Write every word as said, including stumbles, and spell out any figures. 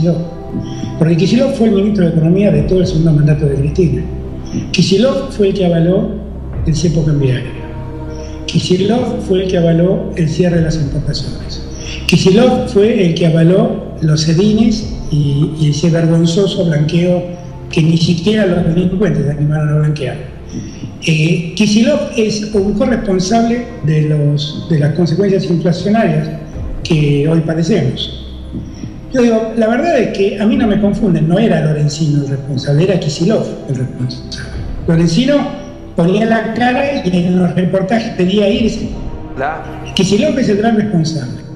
Kicillof. Porque Kicillof fue el ministro de Economía de todo el segundo mandato de Cristina. Kicillof fue el que avaló el cepo cambiario. Kicillof fue el que avaló el cierre de las importaciones. Kicillof fue el que avaló los sedines y, y ese vergonzoso blanqueo que ni siquiera los delincuentes se animaron a blanquear. Eh, Kicillof es un corresponsable de, los, de las consecuencias inflacionarias que hoy padecemos. Yo digo, la verdad es que a mí no me confunden, no era Lorenzino el responsable, era Kicillof el responsable. Lorenzino ponía la cara y en los reportajes pedía irse. Kicillof es el gran responsable.